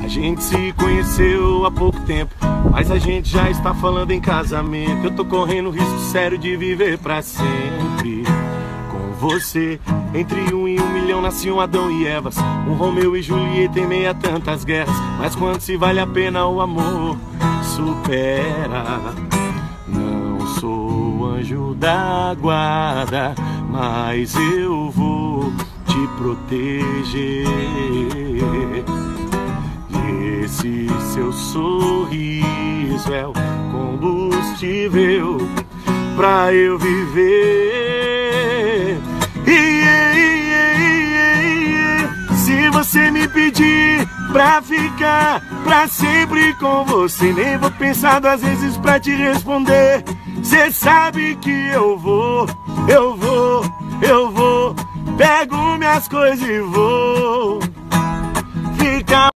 gente se conheceu há pouco tempo, mas a gente já está falando em casamento. Eu tô correndo risco sério de viver pra sempre com você. Entre 1 e 1 milhão nasciam Adão e Evas, um Romeu e Julieta em meio a tantas guerras. Mas quando se vale a pena o amor supera. Não sou anjo da guarda, mas eu vou te proteger. E esse seu sorriso é o combustível pra eu viver. Se você me pedir pra ficar pra sempre com você, nem vou pensar 2 vezes pra te responder. Cê sabe que eu vou. Pego minhas coisas e vou ficar.